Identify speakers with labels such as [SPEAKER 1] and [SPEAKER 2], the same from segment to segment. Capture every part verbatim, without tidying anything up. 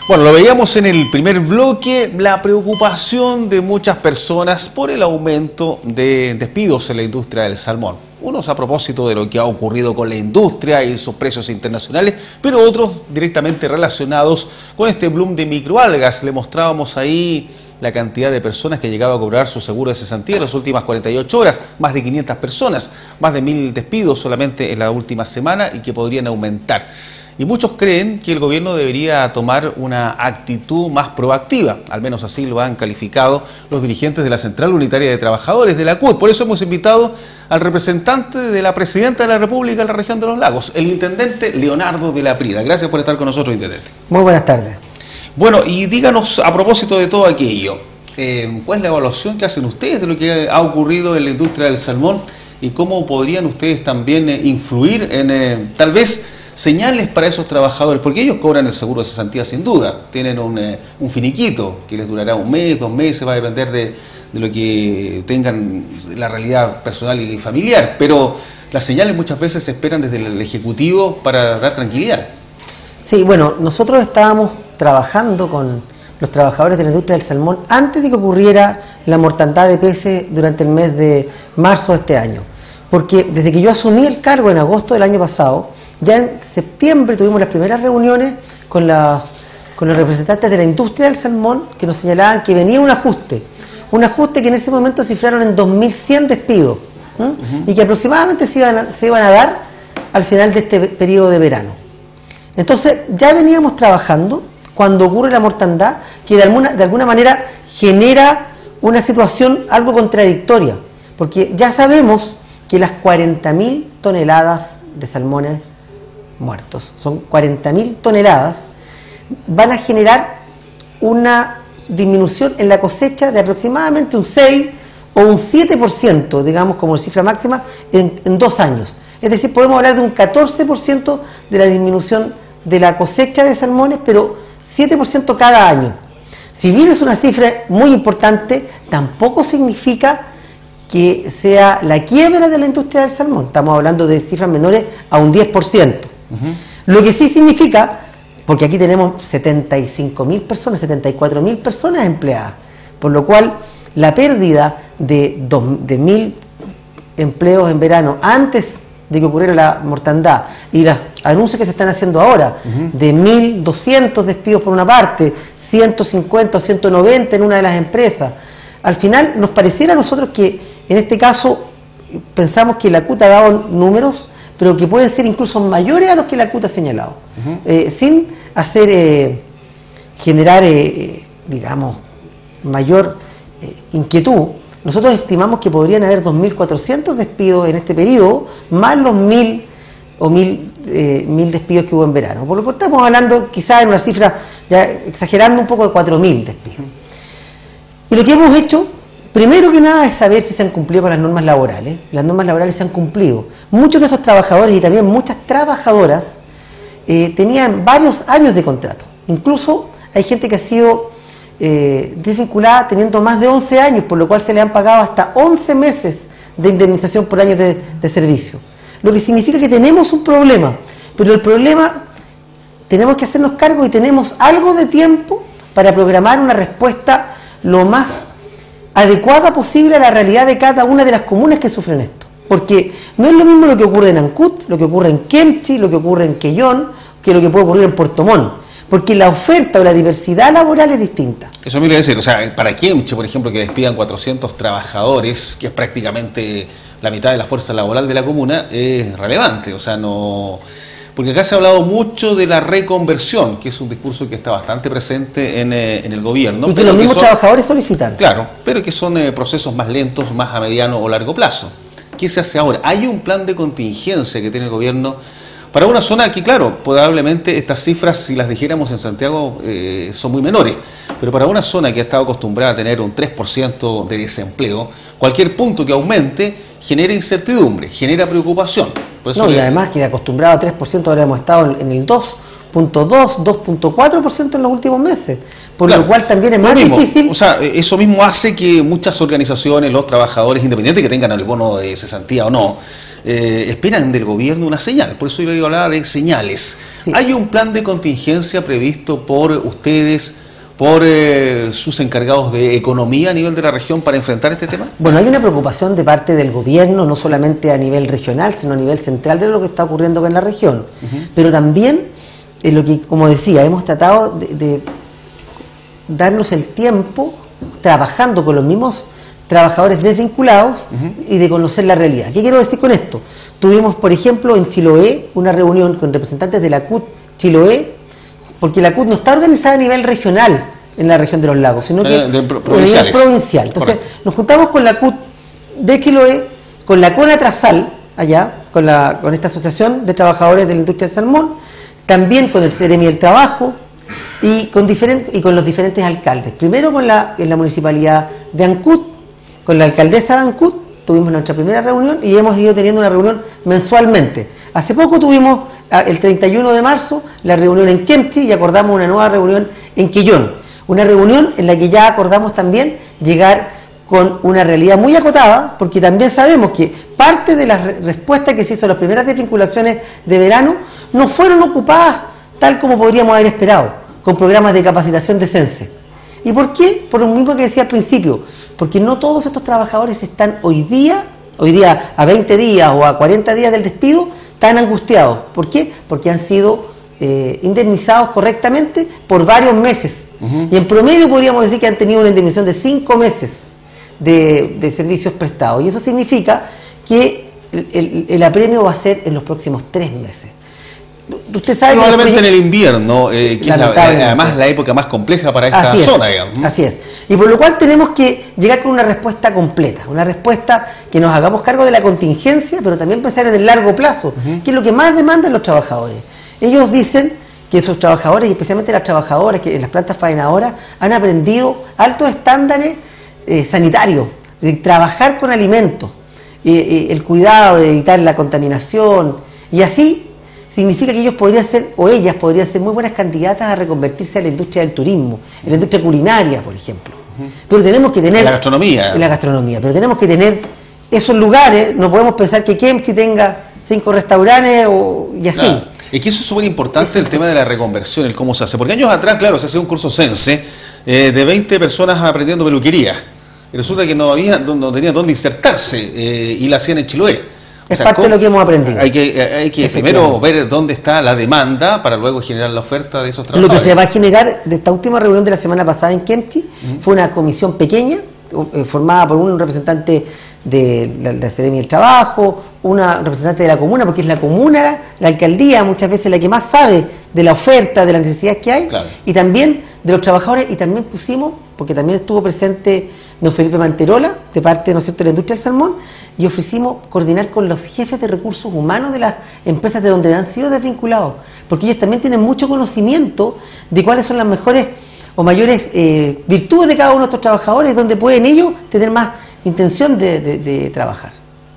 [SPEAKER 1] Bueno, lo veíamos en el primer bloque, la preocupación de muchas personas por el aumento de despidos en la industria del salmón. Unos a propósito de lo que ha ocurrido con la industria y sus precios internacionales, pero otros directamente relacionados con este boom de microalgas. Le mostrábamos ahí la cantidad de personas que llegaba a cobrar su seguro de cesantía en las últimas cuarenta y ocho horas, más de quinientas personas, más de mil despidos solamente en la última semana y que podrían aumentar. Y muchos creen que el gobierno debería tomar una actitud más proactiva, al menos así lo han calificado los dirigentes de la Central Unitaria de Trabajadores de la C U T. Por eso hemos invitado al representante de la Presidenta de la República en la región de los Lagos, el intendente Leonardo de la Prida. Gracias por estar con nosotros, intendente.
[SPEAKER 2] Muy buenas tardes.
[SPEAKER 1] Bueno, y díganos a propósito de todo aquello, eh, ¿cuál es la evaluación que hacen ustedes de lo que ha ocurrido en la industria del salmón y cómo podrían ustedes también eh, influir en eh, tal vez señales para esos trabajadores? Porque ellos cobran el seguro de cesantía sin duda, tienen un, eh, un finiquito que les durará un mes, dos meses, va a depender de, de lo que tengan la realidad personal y familiar, pero las señales muchas veces se esperan desde el Ejecutivo para dar tranquilidad.
[SPEAKER 2] Sí, bueno, nosotros estábamos trabajando con los trabajadores de la industria del salmón antes de que ocurriera la mortandad de peces durante el mes de marzo de este año, porque desde que yo asumí el cargo en agosto del año pasado, ya en septiembre tuvimos las primeras reuniones con, la, con los representantes de la industria del salmón que nos señalaban que venía un ajuste, un ajuste que en ese momento cifraron en dos mil cien despidos, ¿eh? uh-huh. y que aproximadamente se iban, a, se iban a dar al final de este periodo de verano. Entonces ya veníamos trabajando cuando ocurre la mortandad, que de alguna, de alguna manera genera una situación algo contradictoria, porque ya sabemos que las cuarenta mil toneladas de salmones muertos, son cuarenta mil toneladas, van a generar una disminución en la cosecha de aproximadamente un seis o un siete por ciento, digamos como cifra máxima, en, en dos años. Es decir, podemos hablar de un catorce por ciento de la disminución de la cosecha de salmones, pero siete por ciento cada año. Si bien es una cifra muy importante, tampoco significa que sea la quiebra de la industria del salmón. Estamos hablando de cifras menores a un diez por ciento. Uh-huh. Lo que sí significa, porque aquí tenemos setenta y cinco mil personas, setenta y cuatro mil personas empleadas, por lo cual la pérdida de, dos, de mil empleos en verano antes de que ocurriera la mortandad y los anuncios que se están haciendo ahora, uh-huh. de mil doscientos despidos por una parte, ciento cincuenta o ciento noventa en una de las empresas, al final nos pareciera a nosotros que en este caso pensamos que la C U T ha dado números, pero que pueden ser incluso mayores a los que la C U T ha señalado, uh-huh. eh, sin hacer eh, generar, eh, digamos, mayor eh, inquietud. Nosotros estimamos que podrían haber dos mil cuatrocientos despidos en este periodo, más los mil o mil, eh, mil despidos que hubo en verano. Por lo que estamos hablando quizás en una cifra, ya exagerando un poco, de cuatro mil despidos. Y lo que hemos hecho, primero que nada, es saber si se han cumplido con las normas laborales. Las normas laborales se han cumplido. Muchos de esos trabajadores y también muchas trabajadoras eh, tenían varios años de contrato. Incluso hay gente que ha sido eh, desvinculada teniendo más de once años, por lo cual se le han pagado hasta once meses de indemnización por años de, de servicio. Lo que significa que tenemos un problema, pero el problema tenemos que hacernos cargo y tenemos algo de tiempo para programar una respuesta lo más adecuada posible a la realidad de cada una de las comunas que sufren esto. Porque no es lo mismo lo que ocurre en Ancud, lo que ocurre en Kemchi, lo que ocurre en Quellón, que lo que puede ocurrir en Puerto Montt. Porque la oferta o la diversidad laboral es distinta.
[SPEAKER 1] Eso me iba a decir, o sea, para Kemchi, por ejemplo, que despidan cuatrocientos trabajadores, que es prácticamente la mitad de la fuerza laboral de la comuna, es relevante, o sea, no... Porque acá se ha hablado mucho de la reconversión, que es un discurso que está bastante presente en, eh, en el gobierno.
[SPEAKER 2] Y que pero los mismos que son, trabajadores solicitan.
[SPEAKER 1] Claro, pero que son eh, procesos más lentos, más a mediano o largo plazo. ¿Qué se hace ahora? Hay un plan de contingencia que tiene el gobierno para una zona que, claro, probablemente estas cifras, si las dijéramos en Santiago, eh, son muy menores. Pero para una zona que ha estado acostumbrada a tener un tres por ciento de desempleo, cualquier punto que aumente genera incertidumbre, genera preocupación. Por eso
[SPEAKER 2] no, y
[SPEAKER 1] le...
[SPEAKER 2] además que acostumbrado a tres por ciento ahora hemos estado en el dos punto dos, dos punto cuatro por ciento en los últimos meses, por
[SPEAKER 1] claro,
[SPEAKER 2] lo cual también es más
[SPEAKER 1] mismo,
[SPEAKER 2] difícil.
[SPEAKER 1] O sea, eso mismo hace que muchas organizaciones, los trabajadores independientes que tengan el bono de cesantía o no, eh, esperan del gobierno una señal. Por eso yo hablaba de señales. Sí. ¿Hay un plan de contingencia previsto por ustedes, por eh, sus encargados de economía a nivel de la región para enfrentar este tema?
[SPEAKER 2] Bueno, hay una preocupación de parte del gobierno, no solamente a nivel regional, sino a nivel central de lo que está ocurriendo en la región. Uh-huh. Pero también, eh, lo que, como decía, hemos tratado de, de darnos el tiempo trabajando con los mismos trabajadores desvinculados uh-huh. y de conocer la realidad. ¿Qué quiero decir con esto? Tuvimos, por ejemplo, en Chiloé una reunión con representantes de la C U T Chiloé, porque la C U T no está organizada a nivel regional en la región de los lagos, sino que
[SPEAKER 1] de, de pro
[SPEAKER 2] a nivel provincial. Entonces, correcto, nos juntamos con la C U T de Chiloé, con la CONATRASAL, allá, con, la, con esta Asociación de Trabajadores de la Industria del Salmón, también con el Ceremi del Trabajo y con, diferent, y con los diferentes alcaldes. Primero con la, en la municipalidad de Ancud, con la alcaldesa de Ancud, tuvimos nuestra primera reunión y hemos ido teniendo una reunión mensualmente. Hace poco tuvimos, el treinta y uno de marzo, la reunión en Kempty y acordamos una nueva reunión en Quillón. Una reunión en la que ya acordamos también llegar con una realidad muy acotada, porque también sabemos que parte de las respuestas que se hizo a las primeras desvinculaciones de verano no fueron ocupadas tal como podríamos haber esperado, con programas de capacitación de CENSE. ¿Y por qué? Por lo mismo que decía al principio, porque no todos estos trabajadores están hoy día, hoy día a veinte días o a cuarenta días del despido, tan angustiados. ¿Por qué? Porque han sido eh, indemnizados correctamente por varios meses. Uh-huh. Y en promedio podríamos decir que han tenido una indemnización de cinco meses de, de servicios prestados. Y eso significa que el, el, el apremio va a ser en los próximos tres meses. Usted sabe
[SPEAKER 1] probablemente
[SPEAKER 2] que
[SPEAKER 1] en el invierno, eh, que es la, además la época más compleja para esta
[SPEAKER 2] así
[SPEAKER 1] zona,
[SPEAKER 2] es,
[SPEAKER 1] digamos.
[SPEAKER 2] Así es. Y por lo cual tenemos que llegar con una respuesta completa, una respuesta que nos hagamos cargo de la contingencia, pero también pensar en el largo plazo, uh-huh. que es lo que más demandan los trabajadores. Ellos dicen que esos trabajadores, y especialmente las trabajadoras que en las plantas faenadoras, han aprendido altos estándares eh, sanitarios, de trabajar con alimentos, eh, eh, el cuidado de evitar la contaminación, y así significa que ellos podrían ser, o ellas podrían ser muy buenas candidatas a reconvertirse a la industria del turismo, en la industria culinaria, por ejemplo. Uh-huh. Pero tenemos que tener...
[SPEAKER 1] En la gastronomía.
[SPEAKER 2] En la gastronomía, pero tenemos que tener esos lugares, no podemos pensar que Kempty tenga cinco restaurantes o, y así.
[SPEAKER 1] Claro. Es que eso es súper importante, eso, el tema de la reconversión, el cómo se hace. Porque años atrás, claro, se hacía un curso CENSE eh, de veinte personas aprendiendo peluquería. Y resulta que no había, no tenían dónde insertarse eh, y la hacían en Chiloé.
[SPEAKER 2] Es o sea, parte de lo que hemos aprendido.
[SPEAKER 1] Hay que, hay que primero ver dónde está la demanda para luego generar la oferta de esos trabajadores.
[SPEAKER 2] Lo que se va a generar de esta última reunión de la semana pasada en Kempty uh-huh. fue una comisión pequeña, eh, formada por un representante de la, de la Ceremi del Trabajo, una representante de la comuna, porque es la comuna, la, la alcaldía, muchas veces la que más sabe de la oferta, de las necesidades que hay, claro. y también de los trabajadores, y también pusimos, porque también estuvo presente don Felipe Manterola, de parte, ¿no es cierto?, de la industria del salmón, y ofrecimos coordinar con los jefes de recursos humanos de las empresas de donde han sido desvinculados, porque ellos también tienen mucho conocimiento de cuáles son las mejores o mayores eh, virtudes de cada uno de estos trabajadores, donde pueden ellos tener más intención de, de, de trabajar.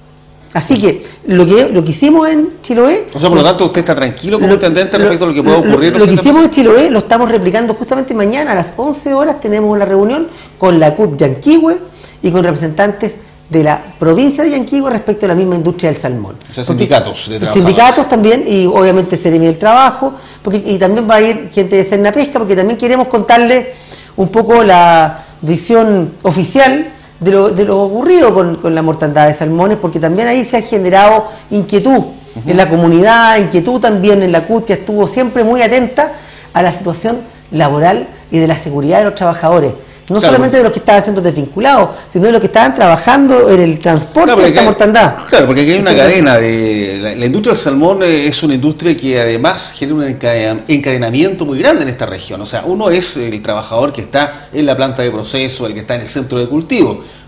[SPEAKER 2] Así que lo que lo que hicimos en Chiloé...
[SPEAKER 1] O sea, por lo tanto, usted está tranquilo como intendente respecto a lo que pueda ocurrir.
[SPEAKER 2] Lo, lo que hicimos en Chiloé lo estamos replicando justamente mañana a las once horas. Tenemos una reunión con la C U T Yanquihue y con representantes de la provincia de Yanquihue respecto a la misma industria del salmón.
[SPEAKER 1] O sea, sindicatos de trabajadores.
[SPEAKER 2] Sindicatos también, y obviamente Ceremi del Trabajo, porque, y también va a ir gente de Cernapesca, porque también queremos contarle un poco la visión oficial de lo, de lo ocurrido con, con la mortandad de salmones, porque también ahí se ha generado inquietud uh-huh. en la comunidad, inquietud también en la C U T, que estuvo siempre muy atenta a la situación laboral y de la seguridad de los trabajadores. No claro, solamente de los que estaban siendo desvinculados, sino de los que estaban trabajando en el transporte claro, de esta
[SPEAKER 1] hay,
[SPEAKER 2] mortandad.
[SPEAKER 1] Claro, porque aquí hay una cadena de... La, la industria del salmón es una industria que además genera un encadenamiento muy grande en esta región. O sea, uno es el trabajador que está en la planta de proceso, el que está en el centro de cultivo,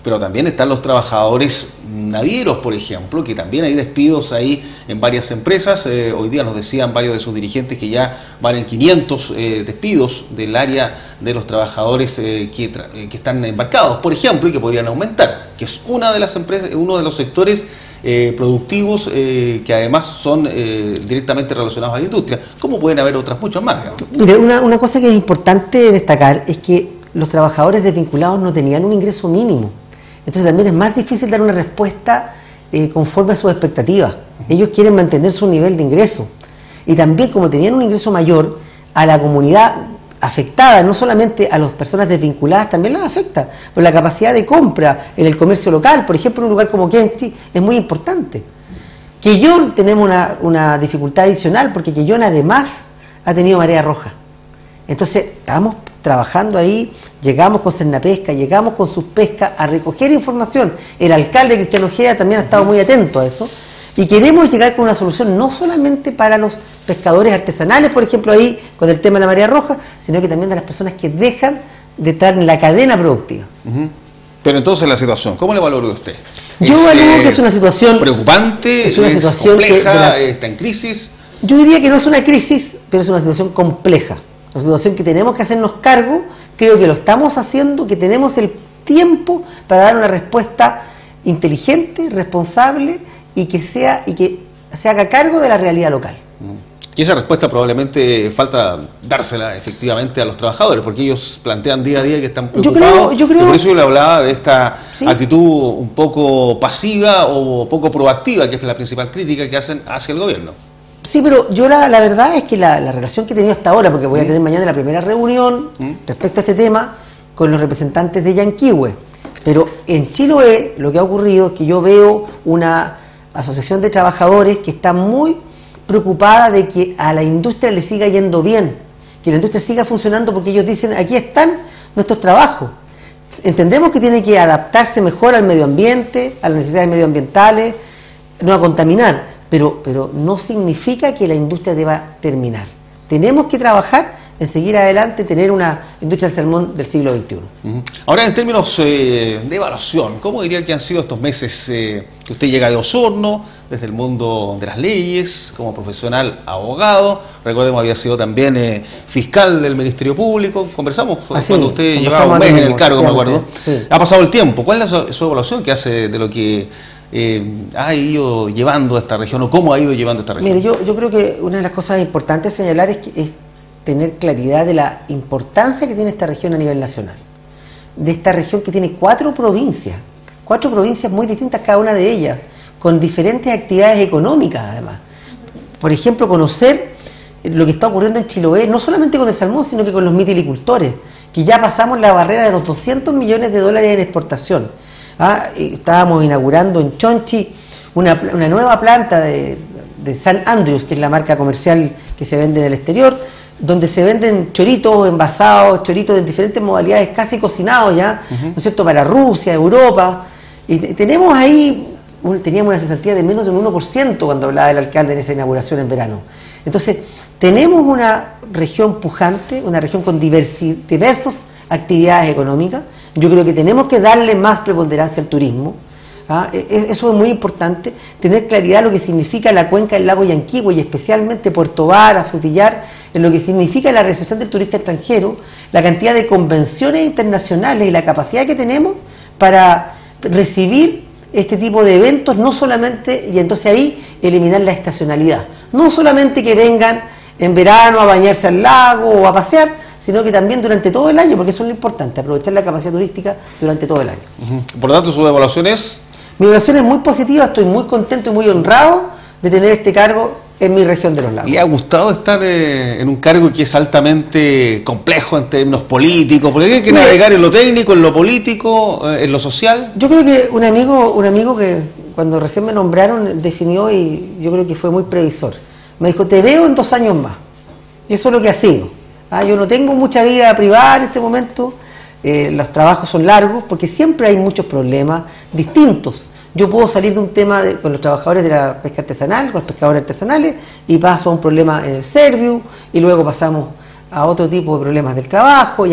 [SPEAKER 1] pero también están los trabajadores navieros, por ejemplo, que también hay despidos ahí en varias empresas. Eh, hoy día nos decían varios de sus dirigentes que ya van en quinientos eh, despidos del área de los trabajadores eh, que, tra que están embarcados, por ejemplo, y que podrían aumentar, que es una de las empresas, uno de los sectores eh, productivos eh, que además son eh, directamente relacionados a la industria, como pueden haber otras muchas más, digamos.
[SPEAKER 2] Mire, una, una cosa que es importante destacar es que los trabajadores desvinculados no tenían un ingreso mínimo. Entonces también es más difícil dar una respuesta eh, conforme a sus expectativas. Ellos quieren mantener su nivel de ingreso. Y también, como tenían un ingreso mayor, a la comunidad afectada, no solamente a las personas desvinculadas, también las afecta. Por la capacidad de compra en el comercio local, por ejemplo, en un lugar como Kenchi, es muy importante. Quellón tenemos una, una dificultad adicional, porque Quellón además ha tenido marea roja. Entonces, estamos trabajando ahí, llegamos con Cernapesca, llegamos con sus pescas a recoger información. El alcalde Cristiano Ojeda también ha estado muy atento a eso. Y queremos llegar con una solución no solamente para los pescadores artesanales, por ejemplo, ahí con el tema de la marea roja, sino que también de las personas que dejan de estar en la cadena productiva.
[SPEAKER 1] Uh-huh. Pero entonces la situación, ¿cómo le valora usted?
[SPEAKER 2] Yo evalúo que es una situación
[SPEAKER 1] preocupante,
[SPEAKER 2] es una
[SPEAKER 1] es
[SPEAKER 2] situación
[SPEAKER 1] compleja,
[SPEAKER 2] que la,
[SPEAKER 1] está en crisis.
[SPEAKER 2] Yo diría que no es una crisis, pero es una situación compleja. Una situación que tenemos que hacernos cargo, creo que lo estamos haciendo, que tenemos el tiempo para dar una respuesta inteligente, responsable y que sea y que se haga cargo de la realidad local.
[SPEAKER 1] Y esa respuesta probablemente falta dársela efectivamente a los trabajadores, porque ellos plantean día a día que están preocupados.
[SPEAKER 2] Yo creo, yo creo,
[SPEAKER 1] y por eso yo le hablaba de esta
[SPEAKER 2] ¿sí?
[SPEAKER 1] actitud un poco pasiva o poco proactiva, que es la principal crítica que hacen hacia el gobierno.
[SPEAKER 2] Sí, pero yo la, la verdad es que la, la relación que he tenido hasta ahora, porque voy a tener mañana la primera reunión ¿Mm? respecto a este tema con los representantes de Yanquihue, pero en Chiloé lo que ha ocurrido es que yo veo una asociación de trabajadores que está muy preocupada de que a la industria le siga yendo bien, que la industria siga funcionando, porque ellos dicen, aquí están nuestros trabajos. Entendemos que tiene que adaptarse mejor al medio ambiente, a las necesidades medioambientales, no a contaminar, pero, pero no significa que la industria deba terminar. Tenemos que trabajar en seguir adelante, tener una industria del salmón del siglo veintiuno.
[SPEAKER 1] Uh-huh. Ahora, en términos eh, de evaluación, ¿cómo diría que han sido estos meses eh, que usted llega de Osorno, desde el mundo de las leyes, como profesional abogado? Recordemos, había sido también eh, fiscal del Ministerio Público. Conversamos
[SPEAKER 2] Así,
[SPEAKER 1] cuando usted llevaba un mes en el cargo, me acuerdo.
[SPEAKER 2] Sí.
[SPEAKER 1] Ha pasado el tiempo. ¿Cuál es su, su evaluación que hace de lo que eh, ha ido llevando esta región o cómo ha ido llevando esta región?
[SPEAKER 2] Mire, yo, yo creo que una de las cosas importantes a señalar es que es tener claridad de la importancia que tiene esta región a nivel nacional. De esta región que tiene cuatro provincias, cuatro provincias muy distintas cada una de ellas, con diferentes actividades económicas además. Por ejemplo, conocer lo que está ocurriendo en Chiloé, no solamente con el salmón, sino que con los mitilicultores, que ya pasamos la barrera de los doscientos millones de dólares en exportación. Ah, estábamos inaugurando en Chonchi una, una nueva planta de, de San Andrews, que es la marca comercial que se vende del exterior, donde se venden choritos envasados, choritos de diferentes modalidades, casi cocinados ya, uh-huh. ¿no es cierto?, para Rusia, Europa. Y tenemos ahí, un, teníamos una cesantía de menos de un uno por ciento cuando hablaba el alcalde en esa inauguración en verano. Entonces, tenemos una región pujante, una región con diversi, diversas actividades económicas. Yo creo que tenemos que darle más preponderancia al turismo. ¿Ah? Eso es muy importante, tener claridad de lo que significa la cuenca del lago Yanquihue y especialmente Puerto Vara, Frutillar, en lo que significa la recepción del turista extranjero, la cantidad de convenciones internacionales y la capacidad que tenemos para recibir este tipo de eventos, no solamente, y entonces ahí eliminar la estacionalidad, no solamente que vengan en verano a bañarse al lago o a pasear, sino que también durante todo el año, porque eso es lo importante, aprovechar la capacidad turística durante todo el año.
[SPEAKER 1] Uh-huh. Por lo tanto, su evaluación es...
[SPEAKER 2] Mi evaluación es muy positiva, estoy muy contento y muy honrado de tener este cargo en mi región de los lagos.
[SPEAKER 1] ¿Le ha gustado estar eh, en un cargo que es altamente complejo en términos políticos? Porque hay que
[SPEAKER 2] Mira,
[SPEAKER 1] navegar en lo técnico, en lo político, eh, en lo social.
[SPEAKER 2] Yo creo que un amigo, un amigo que cuando recién me nombraron definió, y yo creo que fue muy previsor, me dijo, te veo en dos años más. Y eso es lo que ha sido. Ah, yo no tengo mucha vida privada en este momento. Eh, los trabajos son largos porque siempre hay muchos problemas distintos. Yo puedo salir de un tema de, con los trabajadores de la pesca artesanal, con los pescadores artesanales, y paso a un problema en el Serviu, y luego pasamos a otro tipo de problemas del trabajo y así.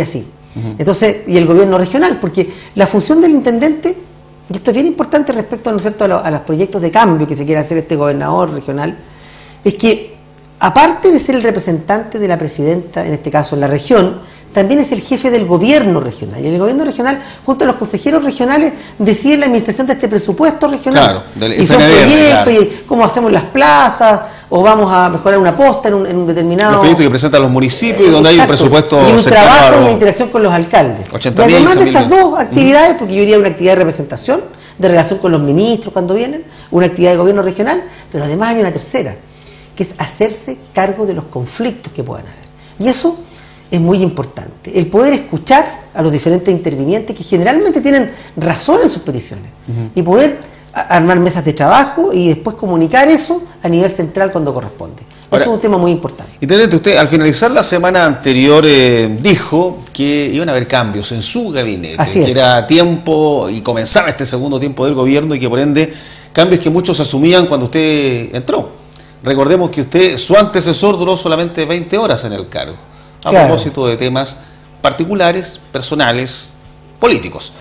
[SPEAKER 2] Uh-huh. Entonces, y el gobierno regional, porque la función del intendente, y esto es bien importante respecto, ¿no es cierto?, a, lo, a los proyectos de cambio que se quiere hacer este gobernador regional, es que aparte de ser el representante de la presidenta, en este caso en la región, también es el jefe del gobierno regional. Y el gobierno regional, junto a los consejeros regionales, decide la administración de este presupuesto regional.
[SPEAKER 1] Claro, del
[SPEAKER 2] y son proyectos,
[SPEAKER 1] claro.
[SPEAKER 2] Y cómo hacemos las plazas, o vamos a mejorar una posta en un, en un determinado...
[SPEAKER 1] Los proyectos que presentan los municipios,
[SPEAKER 2] eh,
[SPEAKER 1] donde
[SPEAKER 2] exacto,
[SPEAKER 1] hay un presupuesto...
[SPEAKER 2] y un trabajo
[SPEAKER 1] los...
[SPEAKER 2] y una interacción con los alcaldes.
[SPEAKER 1] ochenta
[SPEAKER 2] y además de estas
[SPEAKER 1] mil...
[SPEAKER 2] dos actividades, porque yo diría una actividad de representación, de relación con los ministros cuando vienen, una actividad de gobierno regional, pero además hay una tercera, que es hacerse cargo de los conflictos que puedan haber. Y eso es muy importante, el poder escuchar a los diferentes intervinientes que generalmente tienen razón en sus peticiones, uh-huh. y poder armar mesas de trabajo y después comunicar eso a nivel central cuando corresponde. Ahora, eso es un tema muy importante.
[SPEAKER 1] Intendente, usted al finalizar la semana anterior eh, dijo que iban a haber cambios en su gabinete,
[SPEAKER 2] Así es.
[SPEAKER 1] que era tiempo y comenzaba este segundo tiempo del gobierno y que por ende cambios que muchos asumían cuando usted entró. Recordemos que usted, su antecesor, duró solamente veinte horas en el cargo, a claro. propósito de temas particulares, personales, políticos.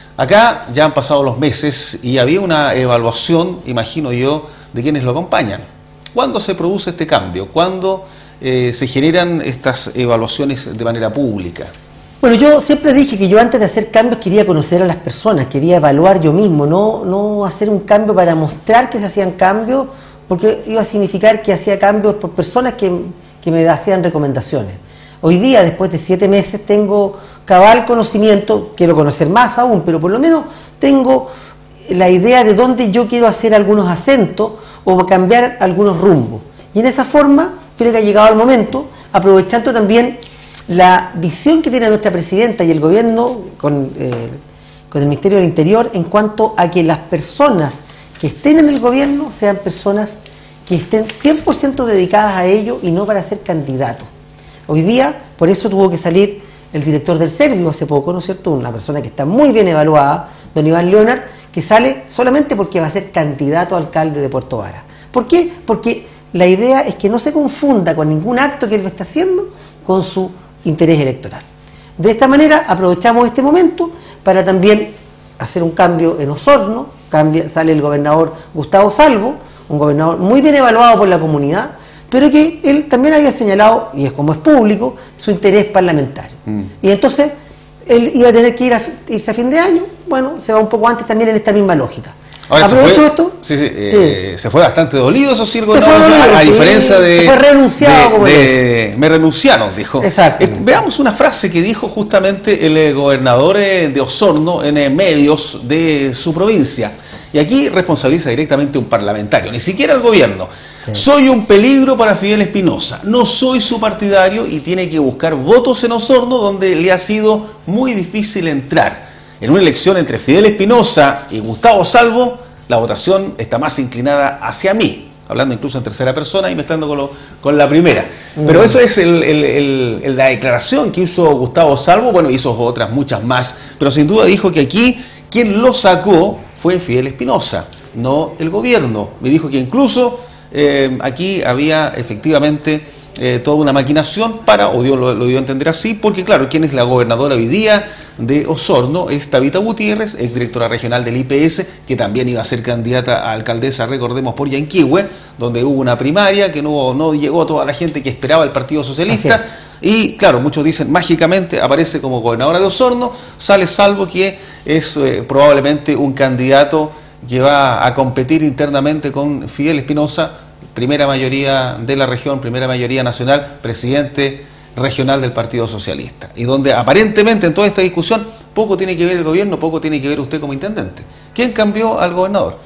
[SPEAKER 1] Acá ya han pasado los meses y había una evaluación, imagino yo, de quienes lo acompañan. ¿Cuándo se produce este cambio? ¿Cuándo eh, se generan estas evaluaciones de manera pública?
[SPEAKER 2] Bueno, yo siempre dije que yo antes de hacer cambios quería conocer a las personas, quería evaluar yo mismo, no, no hacer un cambio para mostrar que se hacían cambios, porque iba a significar que hacía cambios por personas que, que me hacían recomendaciones. Hoy día, después de siete meses, tengo cabal conocimiento, quiero conocer más aún, pero por lo menos tengo la idea de dónde yo quiero hacer algunos acentos o cambiar algunos rumbos. Y en esa forma, creo que ha llegado el momento, aprovechando también la visión que tiene nuestra presidenta y el gobierno con, eh, con el Ministerio del Interior en cuanto a que las personas que estén en el gobierno sean personas que estén cien por ciento dedicadas a ello y no para ser candidatos. Hoy día, por eso tuvo que salir el director del Servio hace poco, ¿no es cierto?, una persona que está muy bien evaluada, don Iván Leonard, que sale solamente porque va a ser candidato a alcalde de Puerto Vara. ¿Por qué? Porque la idea es que no se confunda con ningún acto que él está haciendo con su interés electoral. De esta manera aprovechamos este momento para también hacer un cambio en Osorno. Cambia, sale el gobernador Gustavo Salvo, un gobernador muy bien evaluado por la comunidad, pero que él también había señalado, y es como es público, su interés parlamentario. Mm. Y entonces él iba a tener que ir a, irse a fin de año, bueno, se va un poco antes también en esta misma lógica.
[SPEAKER 1] Ahora,
[SPEAKER 2] ¿aprovecho
[SPEAKER 1] se fue,
[SPEAKER 2] esto?
[SPEAKER 1] Sí, sí, eh, sí. Se fue bastante dolido, eso sí, el
[SPEAKER 2] gobernador, dolido,
[SPEAKER 1] a, a
[SPEAKER 2] sí,
[SPEAKER 1] diferencia de...
[SPEAKER 2] Se fue renunciado.
[SPEAKER 1] De,
[SPEAKER 2] como
[SPEAKER 1] de, me renunciaron, dijo.
[SPEAKER 2] Exacto.
[SPEAKER 1] Eh, veamos una frase que dijo justamente el eh, gobernador eh, de Osorno en eh, medios de su provincia. Y aquí responsabiliza directamente a un parlamentario, ni siquiera al gobierno. Sí. Soy un peligro para Fidel Espinosa, no soy su partidario y tiene que buscar votos en Osorno donde le ha sido muy difícil entrar. En una elección entre Fidel Espinosa y Gustavo Salvo, la votación está más inclinada hacia mí, hablando incluso en tercera persona y mezclando con, lo, con la primera. Mm. Pero eso es el, el, el, el, la declaración que hizo Gustavo Salvo, bueno, hizo otras muchas más, pero sin duda dijo que aquí quien lo sacó fue Fidel Espinosa, no el gobierno. Me dijo que incluso eh, aquí había efectivamente eh, toda una maquinación para, o dio, lo, lo dio a entender así, porque claro, quien es la gobernadora hoy día de Osorno es Tabita Gutiérrez, ex directora regional del I P S, que también iba a ser candidata a alcaldesa, recordemos, por Yanquihue, donde hubo una primaria que no, no llegó toda la gente que esperaba el Partido Socialista. Y claro, muchos dicen, mágicamente aparece como gobernadora de Osorno, sale Salvo, que es eh, probablemente un candidato que va a competir internamente con Fidel Espinosa, primera mayoría de la región, primera mayoría nacional, presidente regional del Partido Socialista. Y donde aparentemente en toda esta discusión poco tiene que ver el gobierno, poco tiene que ver usted como intendente. ¿Quién cambió al gobernador?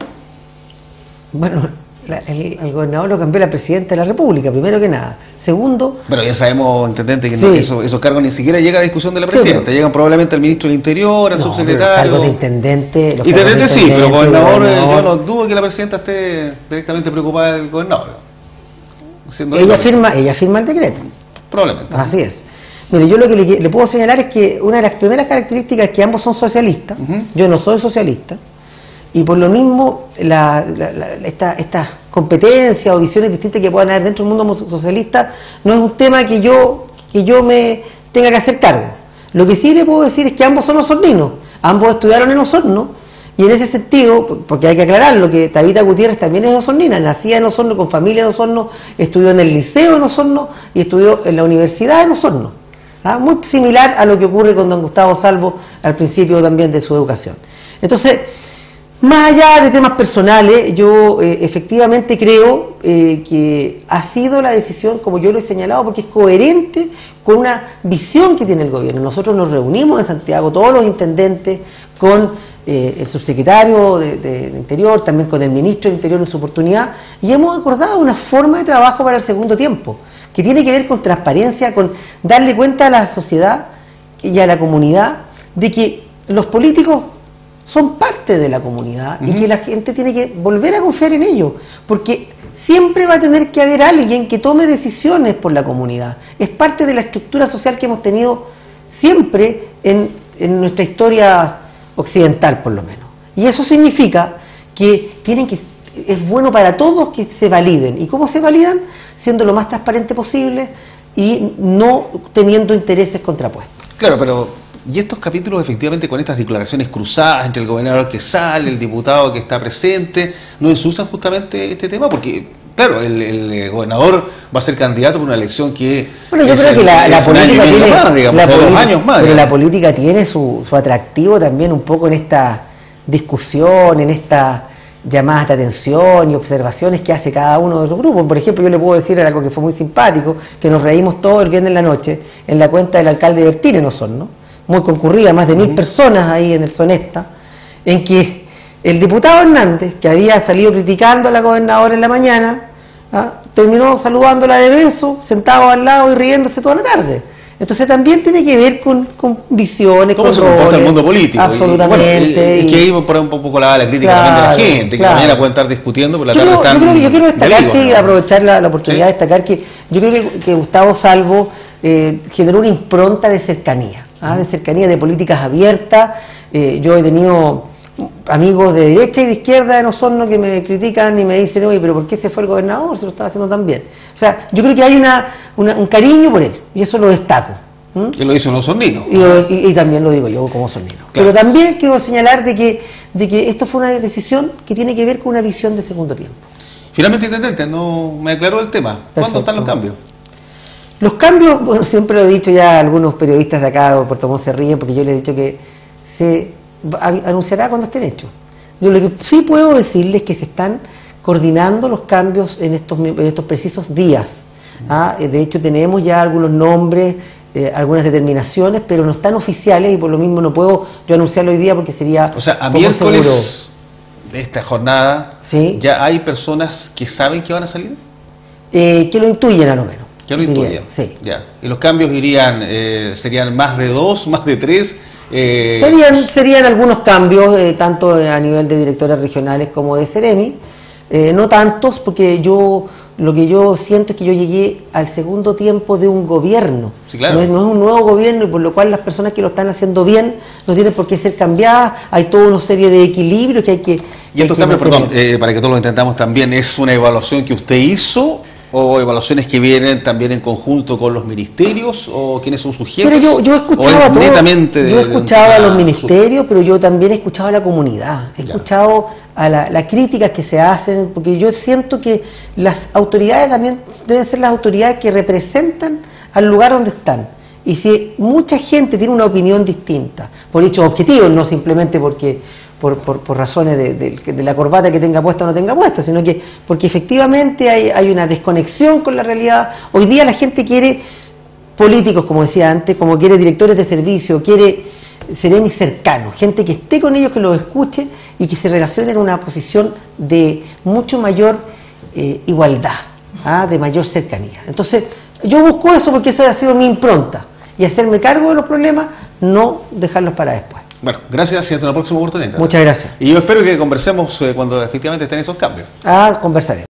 [SPEAKER 2] Bueno, la, el, el gobernador lo cambió la presidenta de la República, primero que nada. Segundo...
[SPEAKER 1] Bueno, ya sabemos, intendente, que
[SPEAKER 2] sí.
[SPEAKER 1] no, eso, esos cargos ni siquiera llegan a la discusión de la presidenta, sí, pero, llegan probablemente al ministro del Interior, al no, subsecretario...
[SPEAKER 2] Los cargos de intendente... Los
[SPEAKER 1] intendente
[SPEAKER 2] de
[SPEAKER 1] sí, pero gobernador,
[SPEAKER 2] gobernador,
[SPEAKER 1] yo no dudo que la presidenta esté directamente preocupada del gobernador.
[SPEAKER 2] Ella firma, ella firma el decreto.
[SPEAKER 1] Probablemente.
[SPEAKER 2] Así es. Mire, yo lo que le, le puedo señalar es que una de las primeras características es que ambos son socialistas. Uh-huh. Yo no soy socialista. Y por lo mismo, la, la, la, esta, estas competencias o visiones distintas que puedan haber dentro del mundo socialista no es un tema que yo, que yo me tenga que hacer cargo. Lo que sí le puedo decir es que ambos son osorninos, ambos estudiaron en Osorno, y en ese sentido, porque hay que aclararlo, que Tabita Gutiérrez también es osornina, nacida en Osorno, con familia en Osorno, estudió en el liceo en Osorno y estudió en la universidad en Osorno. ¿Ah? Muy similar a lo que ocurre con don Gustavo Salvo al principio también de su educación. Entonces, más allá de temas personales, yo eh, efectivamente creo eh, que ha sido la decisión, como yo lo he señalado, porque es coherente con una visión que tiene el gobierno. Nosotros nos reunimos en Santiago, todos los intendentes, con eh, el subsecretario de, de, de Interior, también con el ministro de Interior en su oportunidad, y hemos acordado una forma de trabajo para el segundo tiempo, que tiene que ver con transparencia, con darle cuenta a la sociedad y a la comunidad de que los políticos son parte de la comunidad uh-huh. y que la gente tiene que volver a confiar en ellos, porque siempre va a tener que haber alguien que tome decisiones por la comunidad. Es parte de la estructura social que hemos tenido siempre en, en nuestra historia occidental, por lo menos. Y eso significa que tienen que es bueno para todos que se validen. ¿Y cómo se validan? Siendo lo más transparente posible y no teniendo intereses contrapuestos.
[SPEAKER 1] Claro, pero y estos capítulos, efectivamente, con estas declaraciones cruzadas entre el gobernador que sale, el diputado que está presente, ¿no ensucian justamente este tema? Porque, claro, el, el gobernador va a ser candidato por una elección que
[SPEAKER 2] bueno, yo
[SPEAKER 1] es,
[SPEAKER 2] creo que la, la política tiene,
[SPEAKER 1] más, digamos,
[SPEAKER 2] la
[SPEAKER 1] dos años más.
[SPEAKER 2] Pero
[SPEAKER 1] digamos.
[SPEAKER 2] La política tiene su, su atractivo también un poco en esta discusión, en esta llamadas de atención y observaciones que hace cada uno de los grupos. Por ejemplo, yo le puedo decir algo que fue muy simpático, que nos reímos todo el viernes en la noche en la cuenta del alcalde Bertín en Osorno, muy concurrida, más de mil uh-huh. personas ahí en el Sonesta, en que el diputado Hernández, que había salido criticando a la gobernadora en la mañana, ¿ah? terminó saludándola de beso, sentado al lado y riéndose toda la tarde. Entonces también tiene que ver con, con visiones,
[SPEAKER 1] ¿cómo
[SPEAKER 2] con
[SPEAKER 1] se
[SPEAKER 2] roles,
[SPEAKER 1] comporta el mundo político?
[SPEAKER 2] Absolutamente.
[SPEAKER 1] Y, bueno, es que ahí por un poco la, la crítica
[SPEAKER 2] claro,
[SPEAKER 1] también de la gente,
[SPEAKER 2] claro.
[SPEAKER 1] que mañana pueden estar discutiendo, por la
[SPEAKER 2] yo
[SPEAKER 1] tarde
[SPEAKER 2] creo,
[SPEAKER 1] están...
[SPEAKER 2] Yo creo que yo quiero destacar,
[SPEAKER 1] vivo,
[SPEAKER 2] sí,
[SPEAKER 1] ¿no?
[SPEAKER 2] aprovechar la, la oportunidad ¿Sí? de destacar que yo creo que, que Gustavo Salvo eh, generó una impronta de cercanía, ¿ah? de cercanía, de políticas abiertas. Eh, yo he tenido amigos de derecha y de izquierda en Osorno que me critican y me dicen, oye, pero ¿por qué se fue el gobernador? Se lo estaba haciendo tan bien. O sea, yo creo que hay una, una, un cariño por él, y eso lo destaco.
[SPEAKER 1] ¿Mm? Que lo dice un osornino.
[SPEAKER 2] Y, lo, y, y también lo digo yo como osornino. Claro. Pero también quiero señalar de que, de que esto fue una decisión que tiene que ver con una visión de segundo tiempo.
[SPEAKER 1] Finalmente, intendente, no me aclaró el tema. Perfecto. ¿Cuándo están los cambios?
[SPEAKER 2] Los cambios, bueno, siempre lo he dicho ya, algunos periodistas de acá de Puerto Montt se ríen porque yo les he dicho que se anunciará cuando estén hechos. Yo lo que sí puedo decirles es que se están coordinando los cambios en estos, en estos precisos días. ¿Ah? De hecho, tenemos ya algunos nombres, eh, algunas determinaciones, pero no están oficiales y por lo mismo no puedo yo anunciarlo hoy día porque sería...
[SPEAKER 1] O sea, a miércoles de esta jornada, ¿sí? ¿Ya hay personas que saben que van a salir?
[SPEAKER 2] Eh, que lo intuyen a lo menos.
[SPEAKER 1] Que lo intuyen, sí. Ya. ¿Y los cambios irían, eh, serían más de dos, más de tres? Eh...
[SPEAKER 2] Serían, serían algunos cambios, eh, tanto a nivel de directores regionales como de Ceremi, eh, no tantos, porque yo lo que yo siento es que yo llegué al segundo tiempo de un gobierno.
[SPEAKER 1] Sí, claro.
[SPEAKER 2] no, es, no es un nuevo gobierno y por lo cual las personas que lo están haciendo bien no tienen por qué ser cambiadas, hay toda una serie de equilibrios que hay que...
[SPEAKER 1] Y estos cambios, perdón, eh, para que todos lo entendamos también, ¿es una evaluación que usted hizo o evaluaciones que vienen también en conjunto con los ministerios o quiénes son sus jefes?
[SPEAKER 2] Pero yo, yo he escuchado, a, todo,
[SPEAKER 1] netamente
[SPEAKER 2] yo he
[SPEAKER 1] de,
[SPEAKER 2] escuchado
[SPEAKER 1] de, de,
[SPEAKER 2] a los ministerios, pero yo también he escuchado a la comunidad, he ya. escuchado a las la críticas que se hacen, porque yo siento que las autoridades también deben ser las autoridades que representan al lugar donde están. Y si mucha gente tiene una opinión distinta, por hechos objetivos, no simplemente porque por, por, por razones de, de, de la corbata que tenga puesta o no tenga puesta, sino que porque efectivamente hay, hay una desconexión con la realidad. Hoy día la gente quiere políticos, como decía antes, como quiere directores de servicio, quiere Ceremi cercanos, gente que esté con ellos, que los escuche y que se relacione en una posición de mucho mayor eh, igualdad, ¿ah? de mayor cercanía. Entonces, yo busco eso porque eso ha sido mi impronta, y hacerme cargo de los problemas, no dejarlos para después.
[SPEAKER 1] Bueno, gracias y hasta la próxima oportunidad.
[SPEAKER 2] Muchas gracias.
[SPEAKER 1] Y yo espero que conversemos eh, cuando efectivamente estén esos cambios.
[SPEAKER 2] Ah, conversaremos.